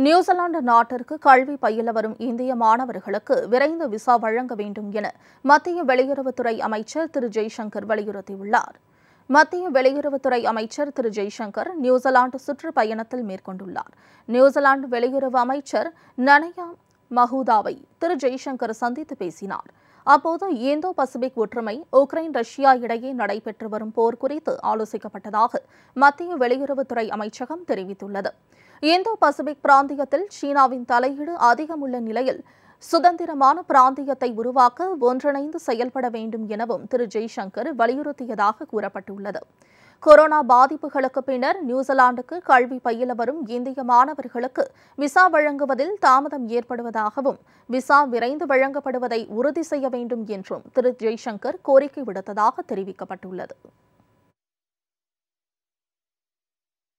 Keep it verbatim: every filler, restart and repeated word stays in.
New Zealand நாட்டிற்கு கல்வி பயில வரும் இந்திய மாணவர்களுக்கு விரைந்து விசா வழங்க வேண்டும் என மத்திய வெளியுறவுத்துறை அமைச்சர் திரு ஜெய்சங்கர் வலியுறுத்தியுள்ளார். மத்திய வெளியுறவுத்துறை அமைச்சர் திரு ஜெய்சங்கர் நியூசிலாந்து சுற்றுப்பயணத்தில் மேற்கொண்டுள்ளார். நியூசிலாந்து வெளியுறவு அமைச்சர் நனயா மஹூதாவை திரு ஜெய்சங்கர் சந்தித்து பேசினார். அப்போது இந்தோ பசிபிக் ஒற்றுமை, உக்ரைன் ரஷ்யா இடையே நடைபெற்று வரும் போர் குறித்து ஆலோசிக்கப்பட்டதாக மத்திய வெளியுறவுத்துறை அமைச்சகம் தெரிவித்துள்ளது. இந்தோ பசிபிக் பிராந்தியத்தில் சீனாவின் தலையீடு அதிகம் உள்ள நிலையில் சுதந்திரமான பிராந்தியத்தை உருவாக்க ஒன்றிணைந்து செயல்பட வேண்டும் எனவும் திரு ஜெய்சங்கர் வலியுறுத்தியதாக கூறப்பட்டுள்ளது. கொரோனா பாதிப்புகளுக்கு பின்னர் நியூசிலாந்துக்கு கல்வி பயில வரும் இந்திய மாணவர்களுக்கு விசா வழங்குவதில் தாமதம் ஏற்படுவதாகவும், விசா விரைந்து வழங்கப்படுவதை உறுதி செய்ய வேண்டும் என்றும் திரு ஜெய்சங்கர் கோரிக்கை விடுத்ததாக தெரிவிக்கப்பட்டுள்ளது.